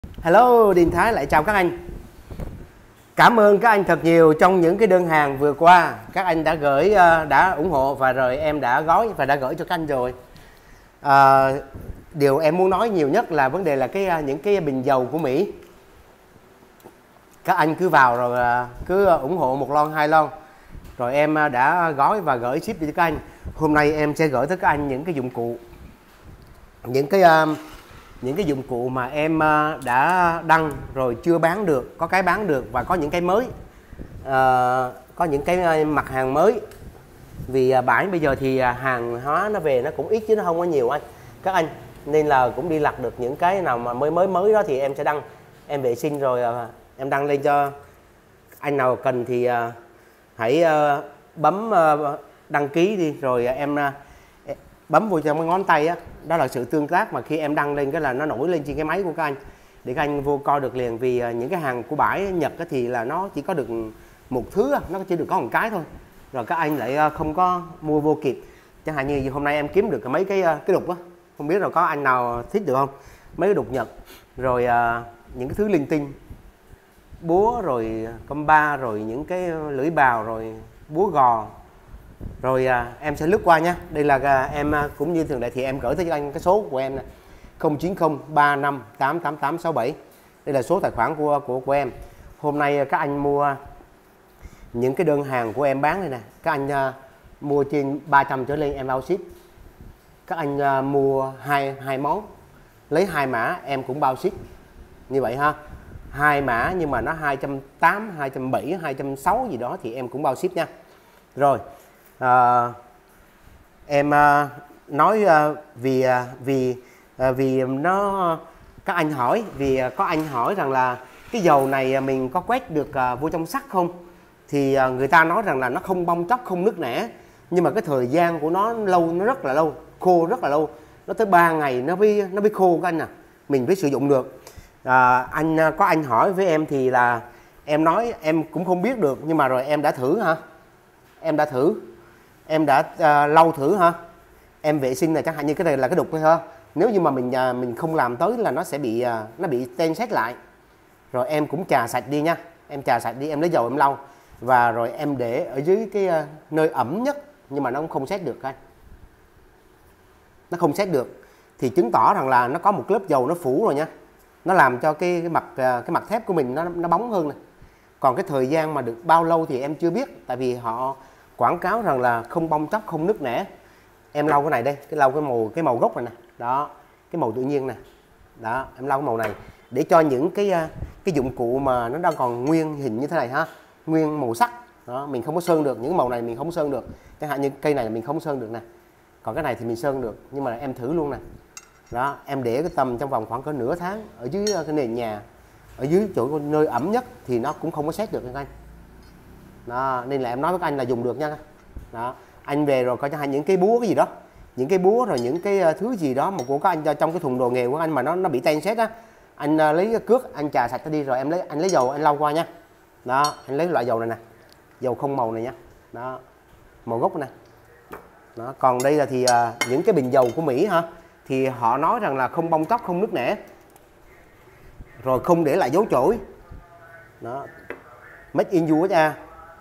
Hello, Điền Thái lại chào các anh. Cảm ơn các anh thật nhiều trong những cái đơn hàng vừa qua. Các anh đã gửi, đã ủng hộ và rồi em đã gói và đã gửi cho các anh rồi. Điều em muốn nói nhiều nhất là vấn đề là những cái bình dầu của Mỹ. Các anh cứ vào rồi cứ ủng hộ một lon, hai lon. Rồi em đã gói và gửi ship cho các anh. Hôm nay em sẽ gửi tới các anh những cái dụng cụ. Những cái dụng cụ mà em đã đăng rồi chưa bán được, có cái bán được và có những cái mới, có những cái mặt hàng mới. Vì bãi bây giờ thì hàng hóa nó về nó cũng ít chứ nó không có nhiều các anh, nên là cũng đi lặt được những cái nào mà mới đó thì em sẽ đăng, em vệ sinh rồi em đăng lên cho anh nào cần thì hãy bấm đăng ký đi, rồi em bấm vô trong cái ngón tay á, đó là sự tương tác mà khi em đăng lên cái là nó nổi lên trên cái máy của các anh để các anh vô coi được liền. Vì những cái hàng của bãi Nhật thì là nó chỉ có được một thứ, nó chỉ được có một cái thôi, rồi các anh lại không có mua vô kịp. Chẳng hạn như hôm nay em kiếm được mấy cái đục á, không biết rồi có anh nào thích được không, mấy cái đục Nhật, rồi những cái thứ linh tinh, búa rồi comba, rồi những cái lưỡi bào, rồi búa gò. Rồi em sẽ lướt qua nhé. Đây là em cũng như thường lệ thì em gửi tới cho anh cái số của em này, 0903588867. Đây là số tài khoản của em. Hôm nay các anh mua những cái đơn hàng của em bán đây nè, các anh mua trên 300 trở lên em bao ship. Các anh mua hai món, lấy 2 mã em cũng bao ship. Như vậy ha, 2 mã nhưng mà nó 280, 270, 260 gì đó thì em cũng bao ship nha. Rồi em nói vì nó các anh hỏi, vì có anh hỏi rằng là cái dầu này mình có quét được vô trong sắt không, thì người ta nói rằng là nó không bong tróc, không nứt nẻ, nhưng mà cái thời gian của nó lâu, nó rất là lâu, khô rất là lâu, nó tới 3 ngày nó mới khô các anh à, mình phải sử dụng được. Có anh hỏi với em thì là em nói em cũng không biết được, nhưng mà rồi em đã thử hả, em đã lau thử ha, em vệ sinh là chẳng hạn như cái này là cái đục thôi ha, nếu như mà mình không làm tới là nó sẽ bị nó bị ten sét lại. Rồi em cũng chà sạch đi nha, em chà sạch đi, em lấy dầu em lau và rồi em để ở dưới cái nơi ẩm nhất, nhưng mà nó cũng không sét được anh, nó không sét được thì chứng tỏ rằng là nó có một lớp dầu nó phủ rồi nha, nó làm cho cái mặt thép của mình nó bóng hơn này. Còn cái thời gian mà được bao lâu thì em chưa biết, tại vì họ quảng cáo rằng là không bong tróc, không nứt nẻ. Em lau cái này đây, lau cái màu gốc này nè, đó, cái màu tự nhiên nè, đó, em lau cái màu này để cho những cái dụng cụ mà nó đang còn nguyên hình như thế này ha, nguyên màu sắc đó, mình không có sơn được, những màu này mình không sơn được, chẳng hạn như cây này là mình không sơn được nè, còn cái này thì mình sơn được, nhưng mà em thử luôn nè, đó, em để cái tầm trong vòng khoảng cỡ nửa tháng ở dưới cái nền nhà, ở dưới chỗ nơi ẩm nhất thì nó cũng không có sét được anh. Đó, nên là em nói với các anh là dùng được nha. Đó, anh về rồi có cho anh những cái búa cái gì đó, những cái búa rồi những cái thứ gì đó mà của các anh trong cái thùng đồ nghề của anh mà nó bị ten sét á, anh lấy cái cước anh chà sạch nó đi, rồi anh lấy dầu anh lau qua nha. Đó, anh lấy loại dầu này nè, dầu không màu này nha, đó, màu gốc này. Đó, còn đây là thì những cái bình dầu của Mỹ ha, thì họ nói rằng là không bong tróc, không nứt nẻ, rồi không để lại dấu chổi. Đó, Made in USA,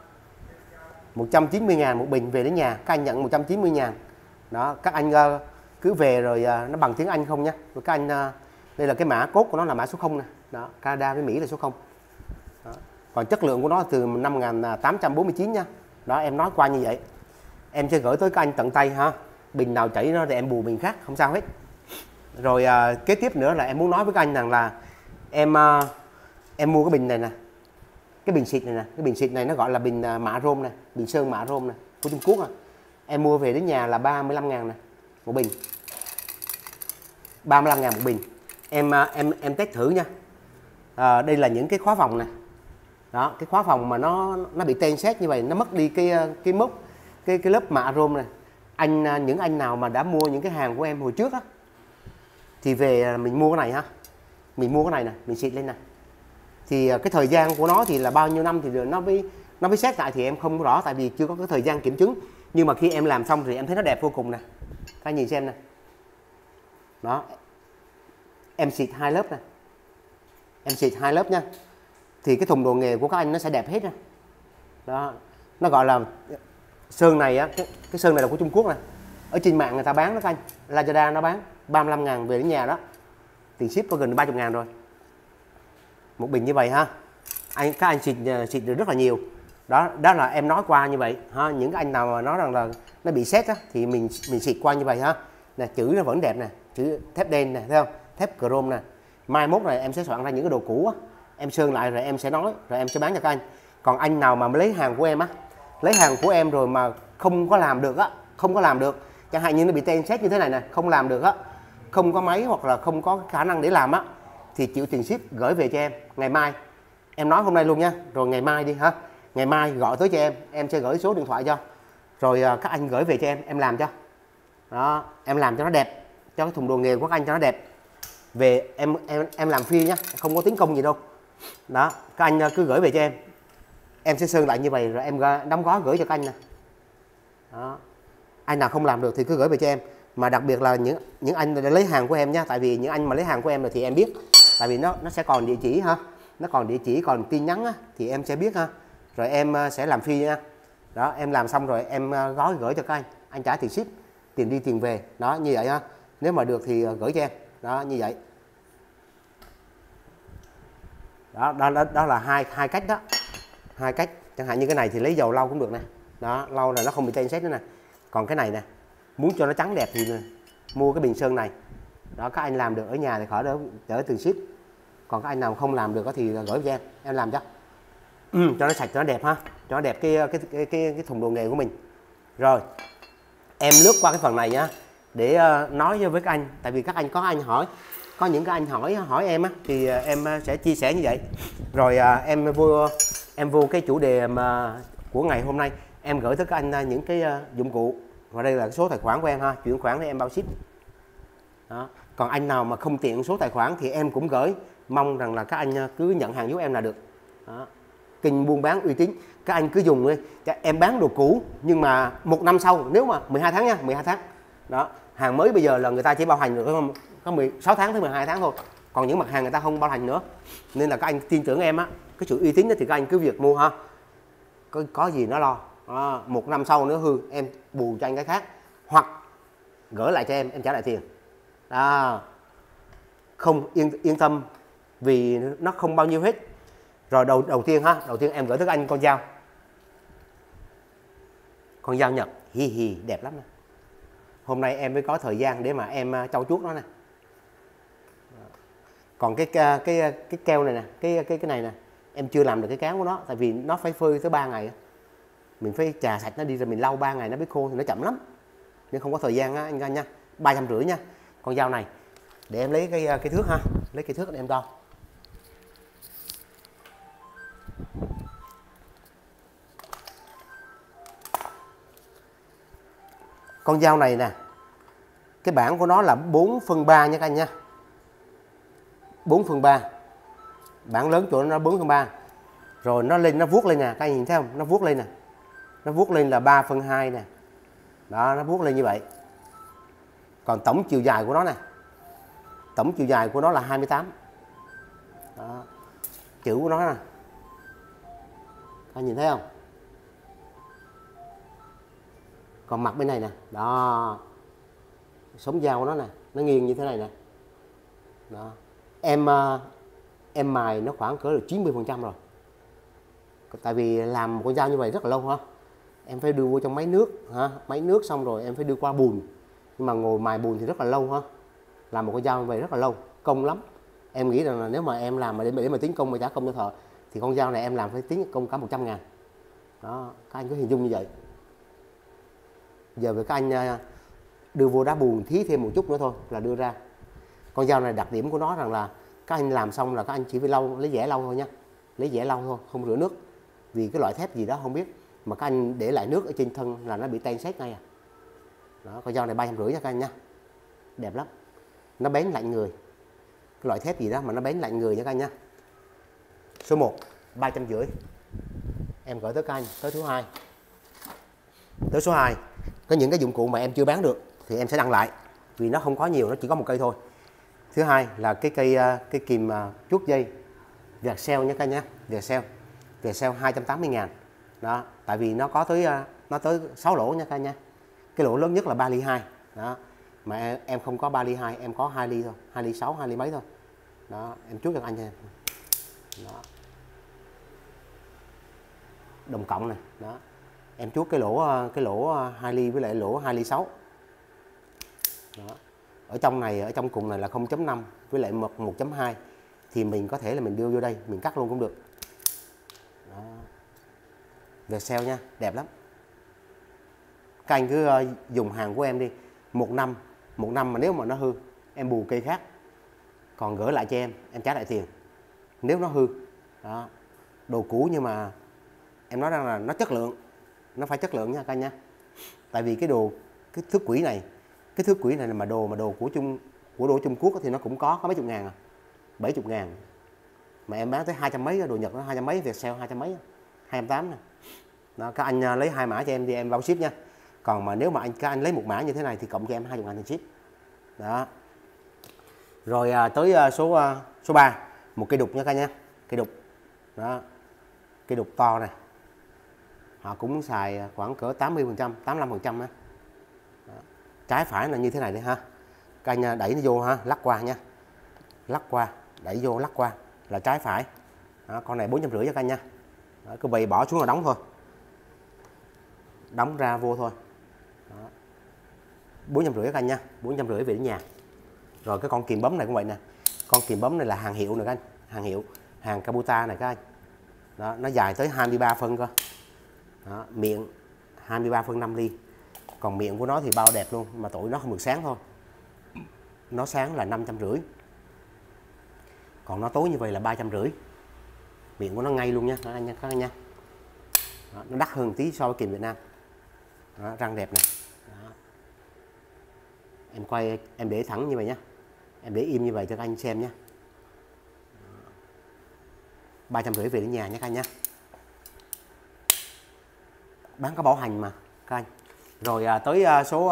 190.000 một bình, về đến nhà các anh nhận 190.000. Đó, các anh cứ về rồi nó bằng tiếng Anh không nha. Rồi các anh đây là cái mã cốt của nó là mã số 0 nè. Đó, Canada với Mỹ là số 0. Đó. Còn chất lượng của nó từ năm 1849 nha. Đó, em nói qua như vậy. Em sẽ gửi tới các anh tận tay ha. Bình nào chảy nó thì em bù bình khác, không sao hết. Rồi kế tiếp nữa là em muốn nói với các anh rằng là em mua cái bình này nè, cái bình xịt này nè, cái bình xịt này nó gọi là bình mạ rôm này, bình sơn mạ rôm này của Trung Quốc. Em mua về đến nhà là 35.000 này một bình, 35.000 một bình. Em test thử nha. Đây là những cái khóa phòng này. Đó, cái khóa phòng mà nó bị ten sét như vậy, nó mất đi cái mốc, cái lớp mạ rôm này. Những anh nào mà đã mua những cái hàng của em hồi trước á, thì về mình mua cái này ha, mình mua cái này nè, mình xịt lên nè, thì cái thời gian của nó thì là bao nhiêu năm thì nó mới xét lại thì em không rõ, tại vì chưa có cái thời gian kiểm chứng. Nhưng mà khi em làm xong thì em thấy nó đẹp vô cùng nè, các anh nhìn xem nè. Đó, em xịt 2 lớp nè, em xịt 2 lớp nha, thì cái thùng đồ nghề của các anh nó sẽ đẹp hết. Đó, nó gọi là sơn này á, cái sơn này là của Trung Quốc này, ở trên mạng người ta bán đó các anh, Lazada nó bán 35.000 về đến nhà đó, tiền ship có gần 30.000 rồi, một bình như vậy ha. Các anh xịt được rất là nhiều. Đó là em nói qua như vậy ha. Những cái anh nào mà nói rằng là nó bị sét á, thì mình xịt qua như vậy ha. Nè, chữ nó vẫn đẹp nè, chữ thép đen nè, thấy không, thép chrome nè. Mai mốt này em sẽ soạn ra những cái đồ cũ á, em sơn lại rồi em sẽ nói, rồi em sẽ bán cho các anh. Còn anh nào mà lấy hàng của em á, lấy hàng của em rồi mà không có làm được á, không có làm được, chẳng hạn như nó bị tên sét như thế này nè, không làm được á, không có máy hoặc là không có khả năng để làm á, thì chịu tiền ship gửi về cho em ngày mai. Em nói hôm nay luôn nha, rồi ngày mai đi ha, ngày mai gọi tới cho em sẽ gửi số điện thoại cho, rồi các anh gửi về cho em làm cho. Đó, em làm cho nó đẹp, cho cái thùng đồ nghề của các anh cho nó đẹp. Về em làm free nhá, không có tính công gì đâu. Đó, các anh cứ gửi về cho em sẽ sơn lại như vậy rồi em đóng gói gửi cho các anh nè. Đó, anh nào không làm được thì cứ gửi về cho em. Mà đặc biệt là những anh lấy hàng của em nha, tại vì những anh mà lấy hàng của em rồi thì em biết, tại vì nó sẽ còn địa chỉ ha, nó còn địa chỉ còn tin nhắn á, thì em sẽ biết ha, rồi em sẽ làm free nha. Đó, em làm xong rồi em gói gửi cho các anh trả tiền ship, tiền đi tiền về. Đó, như vậy ha, nếu mà được thì gửi cho em. Đó, như vậy. Đó là hai cách đó, hai cách. Chẳng hạn như cái này thì lấy dầu lau cũng được nè. Đó, lau là nó không bị tên sét nữa nè. Còn cái này nè, muốn cho nó trắng đẹp thì mua cái bình sơn này. Đó, các anh làm được ở nhà thì khỏi đỡ tiền ship. Còn các anh nào không làm được thì gửi cho em làm cho. Cho nó sạch, cho nó đẹp ha, cho nó đẹp cái thùng đồ nghề của mình. Rồi, em lướt qua cái phần này nhá, để nói với các anh, tại vì các anh có anh hỏi, có những cái anh hỏi em á, thì em sẽ chia sẻ như vậy. Rồi em vô cái chủ đề mà của ngày hôm nay, em gửi tới các anh những cái dụng cụ, và đây là cái số tài khoản của em ha, chuyển khoản để em bao ship. Đó. Còn anh nào mà không tiện số tài khoản thì em cũng gửi, mong rằng là các anh cứ nhận hàng giúp em là được. Đó. Kênh buôn bán uy tín, các anh cứ dùng đi. Em bán đồ cũ nhưng mà 1 năm sau, nếu mà 12 tháng nha, 12 tháng. Đó, hàng mới bây giờ là người ta chỉ bảo hành được có 16 tháng tới 12 tháng thôi. Còn những mặt hàng người ta không bảo hành nữa. Nên là các anh tin tưởng em á, cái sự uy tín đó thì các anh cứ việc mua ha. Có gì nó lo. Đó, 1 năm sau nữa hư, em bù cho anh cái khác, hoặc gửi lại cho em trả lại tiền. Đó. Không yên tâm vì nó không bao nhiêu hết. Rồi đầu tiên ha, đầu tiên em gửi tới anh con dao. Con dao Nhật, đẹp lắm nè. Hôm nay em mới có thời gian để mà em trau chuốt nó nè. Còn cái keo này nè, cái này nè, em chưa làm được cái cán của nó, tại vì nó phải phơi tới 3 ngày. Mình phải chà sạch nó đi rồi mình lau 3 ngày nó mới khô thì nó chậm lắm. Nên không có thời gian á anh nha. 350 nha. Con dao này để em lấy cái thước ha, lấy cái thước để em đo. Con dao này nè, cái bảng của nó là 4/3 nha các anh nha. 4/3. Bảng lớn chỗ nó 4/3. Rồi nó lên, nó vuốt lên nè, các anh nhìn thấy không? Nó vuốt lên nè. Nó vuốt lên là 3/2 nè. Đó, nó vuốt lên như vậy. Còn tổng chiều dài của nó nè, tổng chiều dài của nó là 28. Đó. Chữ của nó nè, các anh nhìn thấy không? Còn mặt bên này nè, đó, sống dao của nó nè, nó nghiêng như thế này nè. Đó. Em mài nó khoảng cỡ được 90% rồi. Tại vì làm một con dao như vậy rất là lâu ha. Em phải đưa vô trong máy nước ha, máy nước xong rồi em phải đưa qua bùn. Nhưng mà ngồi mài bùn thì rất là lâu ha. Làm một con dao như vậy rất là lâu, công lắm. Em nghĩ rằng là nếu mà em làm mà để mà tính công mà trả công cho thợ thì con dao này em làm phải tính công cả 100.000. Đó, các anh có hình dung như vậy. Giờ về các anh đưa vô đá bùn thí thêm một chút nữa thôi là đưa ra. Con dao này đặc điểm của nó rằng là các anh làm xong là các anh chỉ phải lau, lấy dẻ lau thôi nha, lấy dẻ lau thôi, không rửa nước. Vì cái loại thép gì đó không biết mà các anh để lại nước ở trên thân là nó bị tan sét ngay à. Đó, con dao này 350 nha các anh nha, đẹp lắm, nó bén lạnh người. Cái loại thép gì đó mà nó bén lạnh người nha các anh nha. Số 1 350. Em gửi tới các anh. Tới thứ hai, tới số 2 có những cái dụng cụ mà em chưa bán được thì em sẽ đăng lại vì nó không có nhiều, nó chỉ có một cây thôi. Thứ hai là cái cây kìm chuốt dây Vietcell nhé các anh nhé. Vietcell 280.000. Đó, tại vì nó có tới 6 lỗ nha các anh nhé. Cái lỗ lớn nhất là 3 ly 2. Đó. Mà em không có 3 ly 2, em có 2 ly thôi, 2 ly 6, 2 ly mấy thôi. Đó, em chuốt cho anh nha. Đó. Đồng cộng này, đó. Em chuốt cái lỗ 2 ly với lại lỗ 2 ly 6. Đó. Ở trong này, ở trong cùng này là 0.5 với lại 1.2 thì mình có thể là mình đưa vô đây, mình cắt luôn cũng được. Đó. Vietcell nha, đẹp lắm. Các anh cứ dùng hàng của em đi, một năm mà nếu mà nó hư em bù cây khác, còn gửi lại cho em trả lại tiền nếu nó hư. Đó. Đồ cũ nhưng mà em nói rằng là nó chất lượng, nó phải chất lượng nha các anh nha. Tại vì cái thước quỹ này là mà đồ của đồ Trung Quốc thì nó cũng có mấy chục ngàn à, 70.000 mà em bán tới 200 mấy, đồ Nhật nó 200 mấy, Vietcell 200 mấy, 280 nè. Đó, các anh lấy 2 mã cho em thì em bao ship nha. Còn mà nếu mà các anh lấy một mã như thế này thì cộng cho em 20.000 tiền ship. Đó. Rồi tới số 3, một cây đục nha các anh nha. Cây đục. Đó. Cây đục to này. Họ cũng xài khoảng cỡ 80%, 85% á. Trái phải là như thế này đấy ha. Các anh đẩy nó vô ha, lắc qua nha. Lắc qua, đẩy vô lắc qua là trái phải. Đó, con này 450 cho các anh nha. Đó, cứ vậy bỏ xuống là đóng thôi. Đóng ra vô thôi. 450 các anh nha, 450 về đến nhà. Rồi cái con kìm bấm này cũng vậy nè. Con kìm bấm này là hàng hiệu nè các anh, hàng hiệu, hàng Kabuta này các anh. Đó, nó dài tới 23 phân cơ. Đó, miệng 23 phân 5 ly. Còn miệng của nó thì bao đẹp luôn, mà tụi nó không được sáng thôi. Nó sáng là 550. Còn nó tối như vậy là 350. Miệng của nó ngay luôn nha các anh nha. Đó, nó đắt hơn tí so với kìm Việt Nam. Đó, răng đẹp này. Đó. Em quay, em để thẳng như vậy nhé, em để im như vậy cho các anh xem nhé. 350 về đến nhà nhé các anh nhé. Bán có bảo hành mà các anh. Rồi tới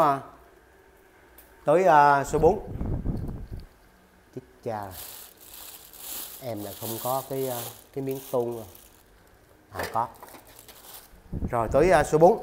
số 4. Chết cha, em là không có cái miếng tôn rồi. Có. Rồi tới số 4.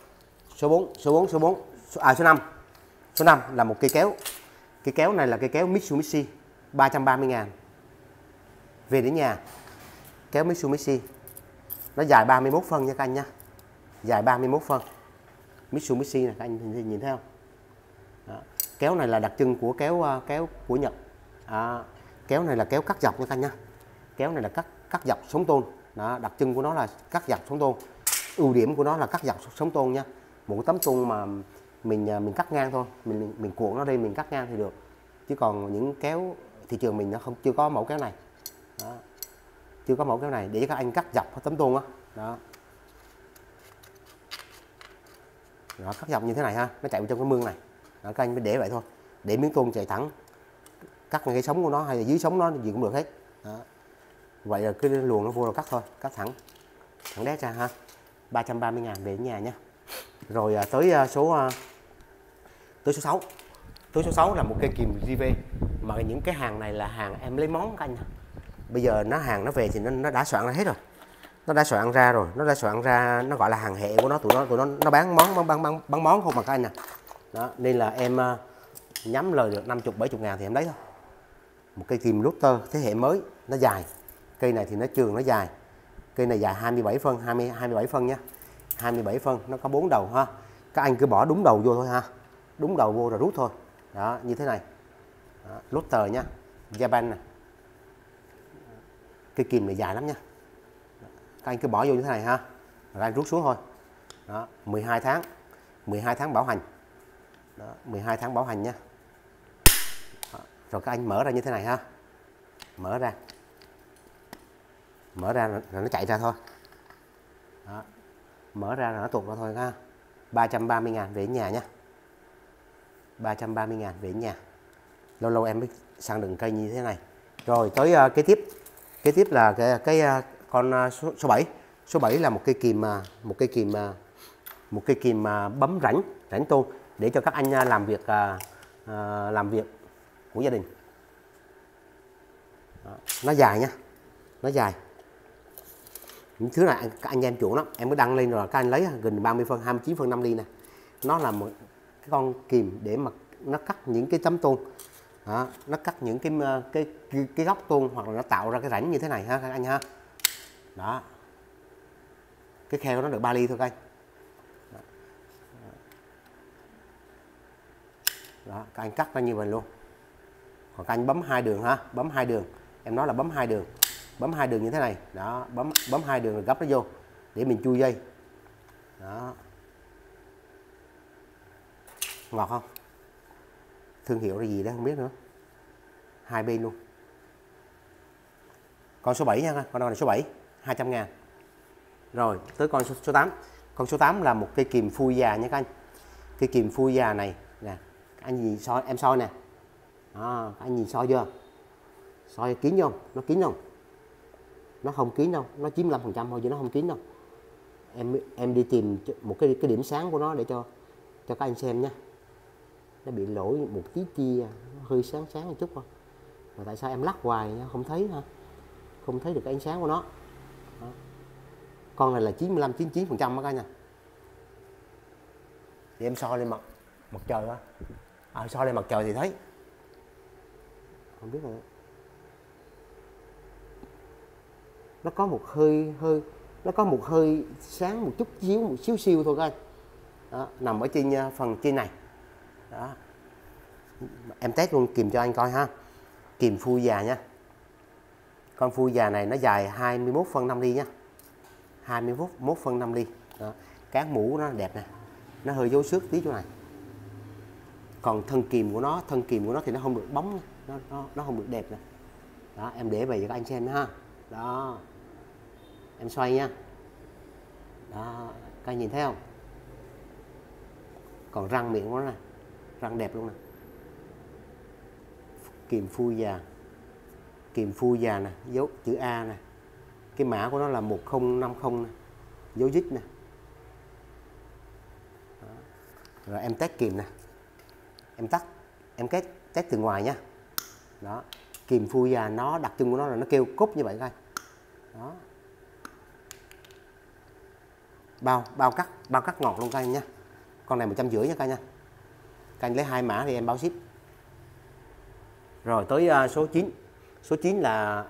Số 5. Số 5 là một cây kéo. Cây kéo này là cây kéo Mitsubishi 330.000. Về đến nhà. Kéo Mitsubishi. Nó dài 31 phân nha các anh nha. Dài 31 phân. Mitsubishi này các anh nhìn thấy không? Đó. Kéo này là đặc trưng của kéo của Nhật. Kéo này là kéo cắt dọc nha các anh nha. Kéo này là cắt dọc sống tôn. Đó, đặc trưng của nó là cắt dọc sống tôn. Ưu điểm của nó là cắt dọc sống tôn nha. Một cái tấm tôn mà mình cắt ngang thôi, mình cuộn nó đây mình cắt ngang thì được. Chứ còn những kéo thị trường mình nó chưa có mẫu kéo này. Đó. Chưa có mẫu kéo này để cho các anh cắt dọc tấm tôn á. Đó. Đó, cắt dọc như thế này ha, nó chạy trong cái mương này. Đó, các anh mới để vậy thôi, để miếng tôn chạy thẳng, cắt ngay cái sống của nó hay là dưới sống nó gì cũng được hết. Đó. Vậy là cái luồng nó vô là cắt thôi, cắt thẳng đét ra ha. 330.000 về đến nhà nhé. Rồi tới số 6. Tới số 6 là một cây kìm JV, mà những cái hàng này là hàng em lấy món các anh. Bây giờ hàng nó về thì nó đã soạn ra hết rồi. Nó đã soạn ra rồi, nó gọi là hàng hệ của nó, tụi nó bán món không mà các anh nè. Đó, nên là em nhắm lời được 50-70 ngàn thì em lấy thôi. Một cây kìm Luther thế hệ mới, nó dài. Cây này thì nó trường, nó dài. Cây này dài 27 phân, 27 phân nha. 27 phân, nó có 4 đầu ha. Các anh cứ bỏ đúng đầu vô thôi ha. Đúng đầu vô rồi rút thôi. Đó, như thế này. Đó, Luther nha. Japan nè. Cây kìm này dài lắm nha. Các anh cứ bỏ vô như thế này ha. Rồi anh rút xuống thôi. Đó, 12 tháng. 12 tháng bảo hành. Đó, 12 tháng bảo hành nha. Đó, rồi các anh mở ra như thế này ha. Mở ra rồi nó chạy ra thôi. Đó. Mở ra rồi nó tuột ra thôi ha. 330.000 về nhà nha. 330.000 về nhà. Lâu lâu em mới sang đựng cây như thế này. Rồi tới kế tiếp là con số 7. Số 7 là một cây kìm bấm rãnh tôn để cho các anh làm việc của gia đình. Đó. Nó dài nha. nó dài. Những thứ này anh em chuộng lắm, em mới đăng lên rồi các anh lấy gần 30 phân, 29 phân 5 ly nè. Nó là một cái con kìm để mà nó cắt những cái tấm tôn. Đó, nó cắt những cái góc tôn, hoặc là nó tạo ra cái rãnh như thế này ha các anh ha. Đó. Cái khe của nó được 3 ly thôi các anh. Đó, các anh cắt ra như vậy luôn. Còn các anh bấm 2 đường ha, bấm 2 đường. Em nói là bấm 2 đường. Bấm 2 đường như thế này. Đó, bấm 2 đường rồi gấp nó vô để mình chui dây. Đó. Ngọt không? Thương hiệu là gì đó không biết nữa. Hai bên luôn. Con số 7 nha, con này số 7, 200.000. Rồi, tới con số 8. Con số 8 là một cây kìm phui già nha các anh. Cây kìm phui già này nè, anh nhìn soi, em soi nè. Đó, anh nhìn soi chưa? Soi kín không? Nó kín không? Nó không kín đâu, nó chiếm 5% thôi chứ nó không kín đâu. Em đi tìm một cái điểm sáng của nó để cho các anh xem nha. Nó bị lỗi một tí chia, nó hơi sáng một chút thôi. Mà tại sao em lắc hoài không thấy ha? Không thấy được cái ánh sáng của nó. Đó. Con này là 95-99% các anh nha. Thì em soi lên mặt trời á. Soi lên mặt trời thì thấy. Không biết rồi. Nó có một nó có một hơi sáng một chút xíu, một xíu siêu thôi các anh. Đó, nằm ở trên phần trên này. Đó. Em test luôn kìm cho anh coi ha. Kìm phui già nha. Con phui già này nó dài 21 phân 5 ly nha. 21 phân 5 ly. Đó. Cán mũ nó đẹp nè. Nó hơi dấu xước tí chỗ này. Còn thân kìm của nó thì nó không được bóng, nó không được đẹp nè. Đó, em để về cho các anh xem ha. Đó. Em xoay nha. Đó, các anh nhìn thấy không? Còn răng miệng của nó này, răng đẹp luôn nè. Kìm phui già. Kìm phui già nè, dấu chữ A nè. Cái mã của nó là 1050 nè. Dấu dít nè. Đó. Rồi em test kìm nè. Em test từ ngoài nha. Đó. Kìm phui già nó đặc trưng của nó là nó kêu cúp như vậy coi. Đó. Bao cắt ngọt luôn các anh nha. Con này 150 nha các anh nha. Các anh lấy 2 mã thì em báo ship. Rồi tới số 9. Số 9 là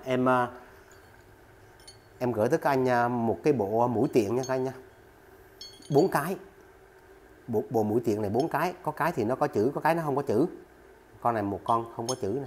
em gửi tới các anh một cái bộ mũi tiện nha các anh nha. 4 cái. Bộ mũi tiện này 4 cái, có cái thì nó có chữ, có cái nó không có chữ. Con này một con không có chữ nè.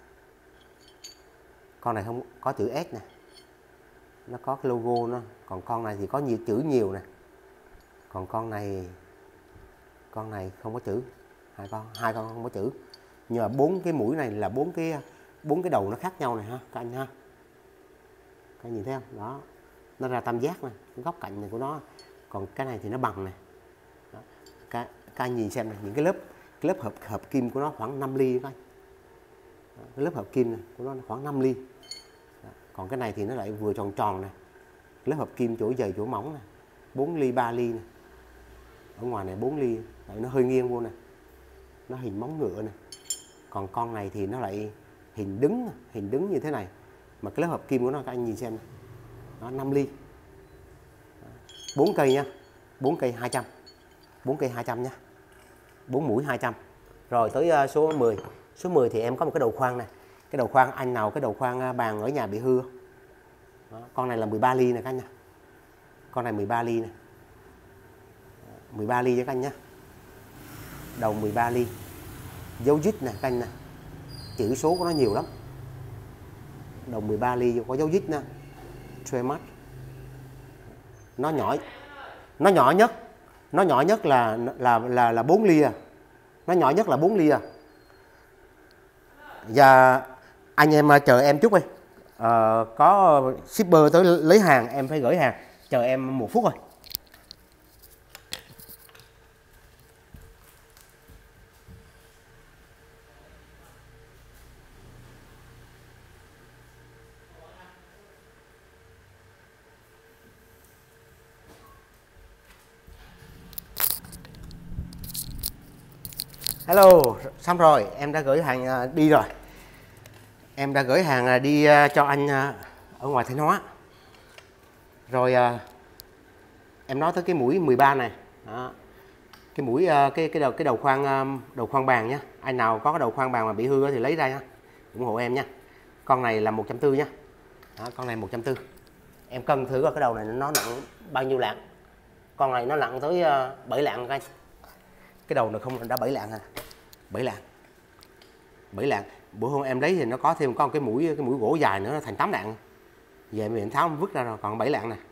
Con này không có chữ S nè. Nó có cái logo nó, còn con này thì có nhiều chữ nhiều nè. Còn con này không có chữ. Hai con không có chữ. Nhưng mà 4 cái mũi này là 4 cái đầu nó khác nhau này ha các anh ha. Các anh nhìn thấy không? Đó. Nó ra tam giác nè, cái góc cạnh này của nó. Còn cái này thì nó bằng nè. Đó. Các anh nhìn xem này, những cái lớp hợp kim của nó khoảng 5 ly các anh. Đó. Cái lớp hợp kim này của nó khoảng 5 ly. Đó. Còn cái này thì nó lại vừa tròn tròn nè. Lớp hợp kim chỗ dày chỗ mỏng nè. 4 ly 3 ly nè. Ở ngoài này 4 ly, lại nó hơi nghiêng vô nè. Nó hình móng ngựa nè. Còn con này thì nó lại hình đứng như thế này. Mà cái lớp hợp kim của nó các anh nhìn xem này. Đó, 5 ly. 4 cây nha. 4 cây 200. 4 cây 200 nha. 4 mũi 200. Rồi tới số 10. Số 10 thì em có một cái đầu khoan này. Cái đầu khoan anh nào cái đầu khoan bàn ở nhà bị hư. Đó, con này là 13 ly nè các anh nha. Con này 13 ly nè. 13 ly cho các anh nhé. Đầu 13 ly. Dấu dít nè các anh nè. Chữ số của nó nhiều lắm. Đầu 13 ly có dấu dít nè. Trademark. Nó nhỏ nhất là 4 ly à. Nó nhỏ nhất là 4 ly à. Và anh em chờ em chút đi. Có shipper tới lấy hàng, em phải gửi hàng. Chờ em 1 phút thôi. Hello, xong rồi, em đã gửi hàng đi rồi. Em đã gửi hàng đi cho ở ngoài Thanh Hóa. Rồi em nói tới cái mũi 13 này. Đó. Cái mũi cái đầu khoang bàn nhé. Ai nào có cái đầu khoang bàn mà bị hư thì lấy ra nhá, ủng hộ em nha. Con này là 140 nhá. Đó, con này 140. Em cân thử coi cái đầu này nó nặng bao nhiêu lạng. Con này nó nặng tới 7 lạng coi. Cái đầu này không đã 7 lạng à. 7 lạng. 7 lạng. Bữa hôm em lấy thì nó có thêm cái mũi gỗ dài nữa, nó thành 8 lạng. Về mình tháo vứt ra rồi, còn 7 lạng này.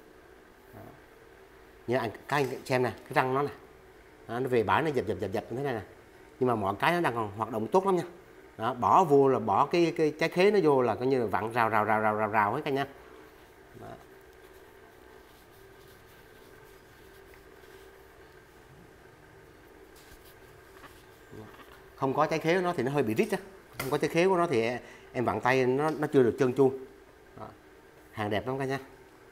Như các anh xem nè, cái răng nó nè. Đó, nó về bãi nó dập như thế này nè. Nhưng mà mọi cái nó đang còn hoạt động tốt lắm nha. Đó, bỏ vô là bỏ cái trái khế nó vô là coi như là vặn rào hết cả nha. Đó. Không có trái khế của nó thì nó hơi bị rít á. Không có trái khế của nó thì em vặn tay nó chưa được trơn tru. Hàng đẹp lắm cả nha.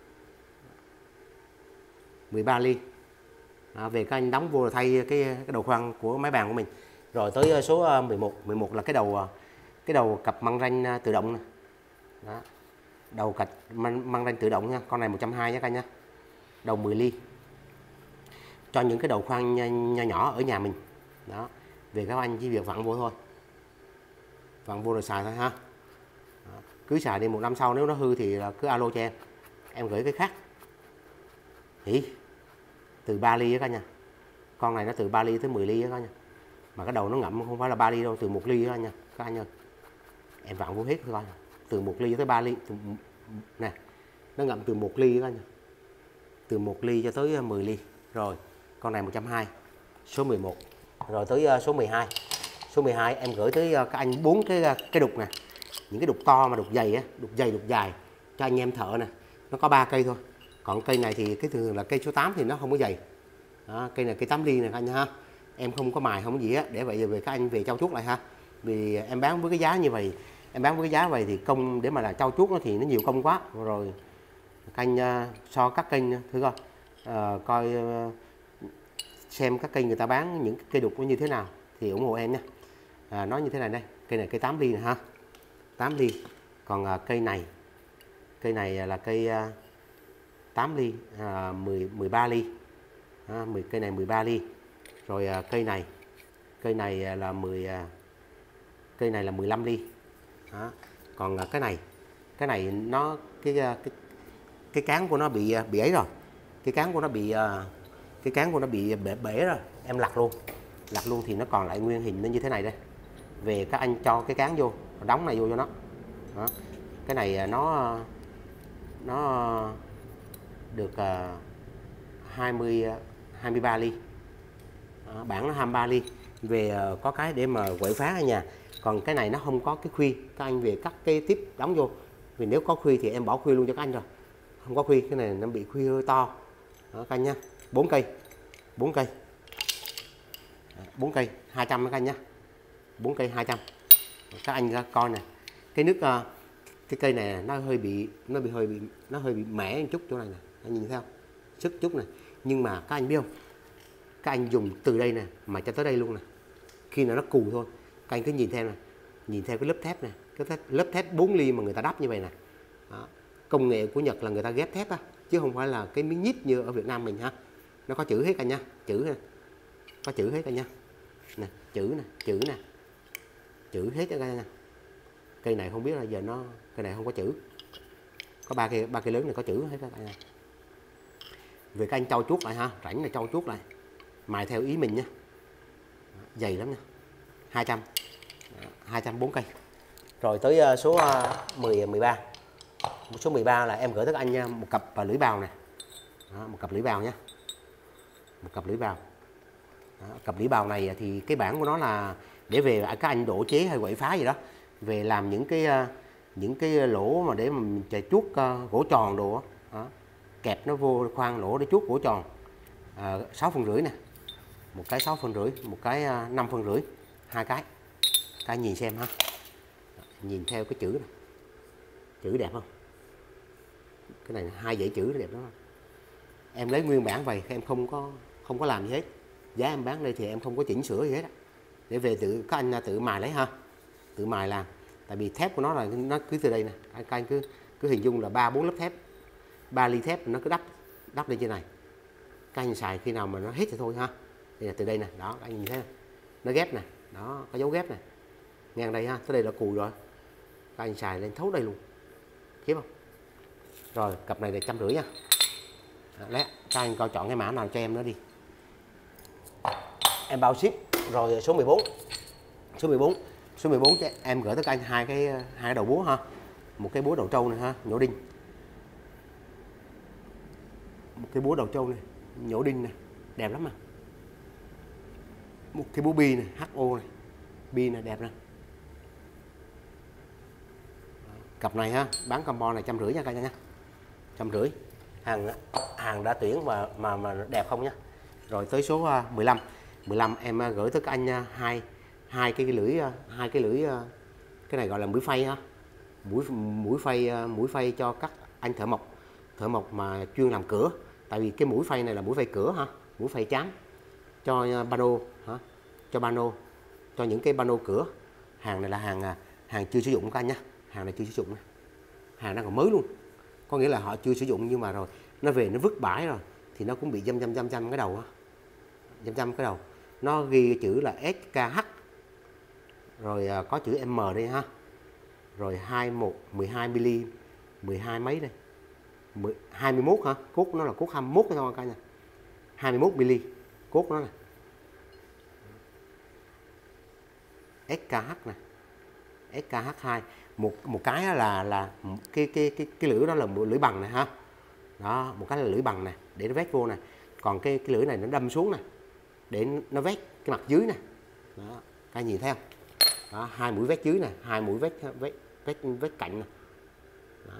13 ly. Về các anh đóng vô là thay cái đầu khoang của máy bàn của mình. Rồi tới số 11. 11 là cái đầu cặp măng ranh tự động này. Đó. Đầu cặp măng ranh tự động nha. Con này 120 nha các anh nha. Đầu 10 ly. Cho những cái đầu khoang nhỏ nhỏ ở nhà mình. Đó. Về các anh chỉ việc vặn vô thôi. Vặn vô rồi xài thôi ha. Đó. Cứ xài đi 1 năm sau nếu nó hư thì cứ alo cho em gửi cái khác. Thì từ 3 ly á cả nhà. Con này nó từ 3 ly tới 10 ly á cả nhà. Mà cái đầu nó ngậm không phải là 3 ly đâu, từ 1 ly á nha. Các anh ơi. Em vặn vô hết thôi. Từ 1 ly tới 3 ly. Nè. Nó ngậm từ 1 ly á cả nhà. Từ 1 ly cho tới 10 ly. Rồi, con này 120. Số 11. Rồi tới số 12. Số 12 em gửi tới các anh 4 cái đục nè. Những cái đục to mà đục dày á, đục dài cho anh em thợ nè. Nó có 3 cây thôi. Còn cây này thì cái thường là cây số 8 thì nó không có dày. Đó, cây này cây 8 ly này các anh ha. Em không có mài không có gì á, để vậy về các anh về trau chuốt lại ha. Vì em bán với cái giá như vậy, vậy thì công để mà là trau chuốt nó thì nó nhiều công quá. Rồi các anh so các kênh thử coi. Coi xem các kênh người ta bán những cây đục nó như thế nào thì ủng hộ em nha. Nó như thế này đây, cây này cây 8 ly này ha. 8 ly. Còn cây này là cây 8 ly, 13 ly. Cây này 13 ly. Rồi cây này là 15 ly. Đó. Còn cái này nó cái cán của nó bị ấy rồi. Cái cán của nó bị bể rồi. Em lặt luôn thì nó còn lại nguyên hình nó như thế này đây. Về các anh cho cái cán vô, đóng này vô cho nó. Đó. Cái này nó được 23 ly. Đó, bản nó 23 ly. Về có cái để mà quậy phá ở nhà. Còn cái này nó không có cái khuy, các anh về cắt cái tiếp đóng vô. Vì nếu có khuy thì em bỏ khuy luôn cho các anh rồi. Không có khuy, cái này nó bị khuy hơi to. Đó, các anh nha. 4 cây 200 các anh nhé. 4 cây 200. Các anh ra coi nè. Cái nước cái cây này nó hơi bị mẻ một chút chỗ này nè. Anh nhìn thấy không? Sức chút này. Nhưng mà các anh biết không? Các anh dùng từ đây nè mà cho tới đây luôn nè. Khi nào nó cù thôi, các anh cứ nhìn theo nè. Nhìn theo cái lớp thép nè, lớp thép 4 ly mà người ta đắp như vậy nè. Đó. Công nghệ của Nhật là người ta ghép thép á, chứ không phải là cái miếng nhíp như ở Việt Nam mình ha. Nó có chữ hết cả nha, chữ nè. Có chữ hết cả nha. Nè, chữ hết cả nha. Cây này không biết là giờ cây này không có chữ. Có ba cây lớn này có chữ hết cả nha. Về các anh trau chuốt lại ha, rãnh là trau chuốt lại. Mài theo ý mình nha. Dày lắm nha. 200 4 cây. Rồi tới số 13. Số 13 là em gửi tới các anh nha, một cặp lưỡi bào này. Đó, một cặp lưỡi bào nha. Một cặp lưỡi bào. Đó, cặp lưỡi bào này thì cái bản của nó là để về các anh độ chế hay quậy phá gì đó, về làm những cái lỗ mà để mà mình chạy chuốt gỗ tròn đồ đó. Kẹp nó vô khoan lỗ để chuốt gỗ tròn. 6,5 phân nè. Một cái 6,5 phân, một cái 5,5 phân. Hai cái. Các anh nhìn xem ha. Nhìn theo cái chữ này. Chữ đẹp không? Cái này 2 dãy chữ đẹp đó. Em lấy nguyên bản vậy, em không có làm gì hết. Giá em bán đây thì em không có chỉnh sửa gì hết á. Để về các anh tự mài lấy ha. Tự mài làm. Tại vì thép của nó là nó cứ từ đây nè. Các cứ hình dung là 3-4 lớp thép, 3 ly thép nó cứ đắp lên trên này. Các anh xài khi nào mà nó hết thì thôi ha. Đây là từ đây nè, đó các anh nhìn thấy không? Nó ghép này, đó có dấu ghép này, ngang đây ha, tới đây là cùi rồi. Các anh xài lên thấu đây luôn, khiếp không? Rồi cặp này là 150 nha. Đấy, các anh coi chọn cái mã nào cho em nữa đi. Em bao ship. Rồi số 14. Số 14 cho em gửi tới các anh hai cái đầu búa ha. Một cái búa đầu trâu này ha, nhổ đinh. Một cái búa đầu trâu này, nhổ đinh này, đẹp lắm mà. Một cái búa bi này, HO này, bi này đẹp nè. Cặp này ha, bán combo này 150 nha cả nhà nha. 150. Hàng đã tuyển mà đẹp không nhá. Rồi tới số 15. 15 em gửi tới các anh hai cái lưỡi cái này gọi là mũi phay ha. Mũi phay cho các anh thợ mộc mà chuyên làm cửa. Tại vì cái mũi phay này là mũi phay cửa ha, mũi phay trám cho pano hả? Cho pano, cho những cái pano cửa. Hàng này là hàng chưa sử dụng các anh nhá. Hàng này chưa sử dụng nè. Hàng đang còn mới luôn. Có nghĩa là họ chưa sử dụng nhưng mà rồi nó về nó vứt bãi rồi thì nó cũng bị dăm cái đầu á. Dăm cái đầu. Nó ghi chữ là SKH. Rồi có chữ M đây ha. Rồi 12 mm, 12 mấy đây. 21 hả? Cốt nó là cốt 21 cái thôi cả nha. 21 mm cốt nó nè. SKH nè. SKH2. Một cái là cái lưỡi đó là lưỡi bằng này ha. Đó, một cái là lưỡi bằng nè để nó vét vô nè. Còn cái lưỡi này nó đâm xuống nè để nó vét cái mặt dưới nè. Đó, các nhìn thấy không? Đó, 2 mũi vét dưới nè, 2 mũi vét cạnh nè. Đó.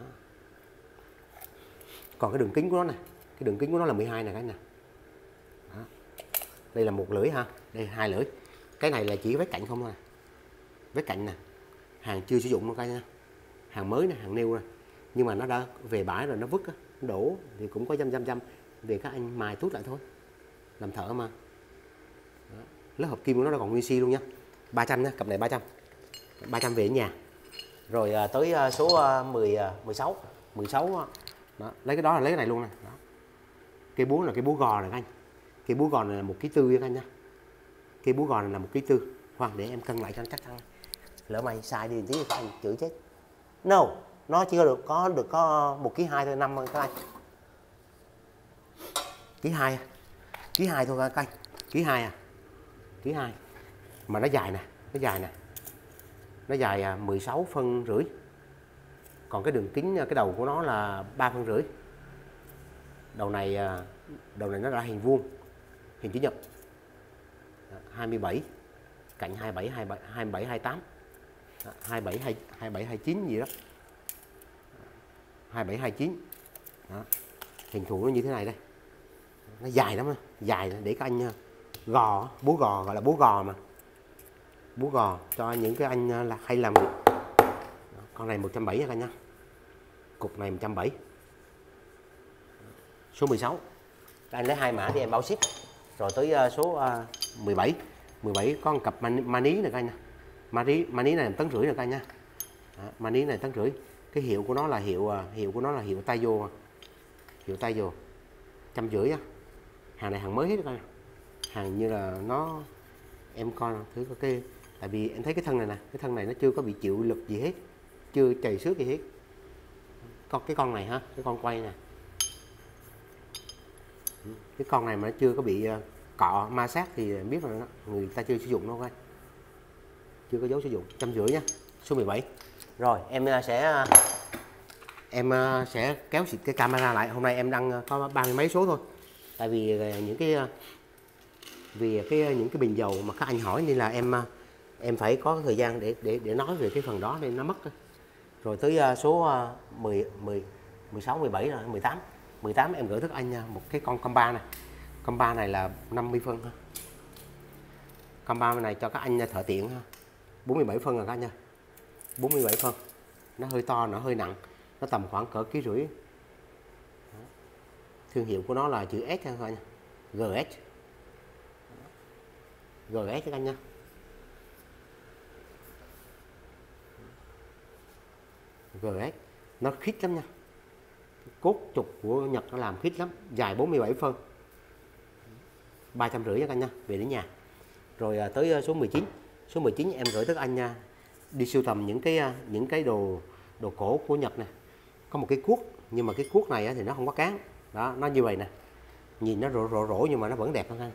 Còn cái đường kính của nó nè, cái đường kính của nó là 12 nè cái nè. Đó. Đây là một lưỡi ha, đây 2 lưỡi. Cái này là chỉ vét cạnh không thôi. Vét cạnh nè. Hàng chưa sử dụng đâu cái nha. Hàng mới nè, hàng new nè. Nhưng mà nó đã về bãi rồi nó vứt á, nó đổ thì cũng có dăm về các anh mài tút lại thôi. Làm thợ mà. Đó. Lớp hợp kim của nó còn nguyên si luôn nha. 300 nha, cặp này 300. 300 về đến nhà. Rồi tới số 16. Đó, lấy cái đó là lấy cái này luôn nè. Đó. Cây búa là cây búa gò này các anh. Cây búa gò này là 1,4 kg các anh nha. Cây búa gò này là 1,4 kg. Khoan để em cân lại cho nó chắc chắn. Lỡ mày sai đi tí các anh chửi chết. No, nó chỉ có được có 1,2 kg thôi, 5 các anh. Ký 2 thôi các anh. Ký 2 à. Ký 2. Mà nó dài nè, Nó dài 16,5 phân. Còn cái đường kính cái đầu của nó là 3,5 phân. Đầu này nó ra hình vuông, hình chữ nhật. 27, cạnh 27 28. 27 29 gì đó. 27 29. Đó. Hình thù nó như thế này đây. Nó dài lắm, dài để các anh gò, búa gò, gọi là búa gò mà. Búa gò cho những cái anh là hay làm việc. Con này 170 nha các anh nha. Cục này 170. Số 16. Các anh lấy 2 mã thì em báo ship. Rồi tới số 17. 17 có một cặp mani này các anh nha. Mani này 1,5 tấn nè các anh nha. Mani này 1,5 tấn. Cái hiệu của nó là hiệu Taiyo. Hiệu Taiyo. 150 á. Hàng này hàng mới hết các anh. Hàng như là nó, em coi thử có cái, tại vì em thấy cái thân này nè, cái thân này nó chưa có bị chịu lực gì hết, chưa chày xước gì hết. Cái con này ha, cái con quay nè, cái con này mà nó chưa có bị cọ ma sát thì biết là người ta chưa sử dụng đâu coi, chưa có dấu sử dụng. 150 nha. Số 17. Rồi em sẽ kéo cái camera lại. Hôm nay em đăng có 30 mấy số thôi, tại vì những cái bình dầu mà các anh hỏi nên là em phải có thời gian để nói về cái phần đó nên nó mất. Rồi tới số 16 17 rồi 18 em gửi thức anh một cái con comba này. Comba này là 50 phân ha. Comba này cho các anh thợ tiện ha. 47 phân rồi các anh nha. 47 phân. Nó hơi to, nó hơi nặng. Nó tầm khoảng cỡ 1,5 kg. Thương hiệu của nó là chữ S thôi nha. GS. GS các anh nha. GS. nó khít lắm nha. Cốt trục của Nhật nó làm khít lắm, dài 47 phân, 350 nha các anh nha, về đến nhà. Rồi tới số 19. Số 19 em gửi tới anh nha, đi sưu tầm những cái đồ cổ của Nhật nè. Có một cái cuốc, nhưng mà cái cuốc này thì nó không có cán. Đó, nó như vậy nè. Nhìn nó rổ nhưng mà nó vẫn đẹp hơn anh.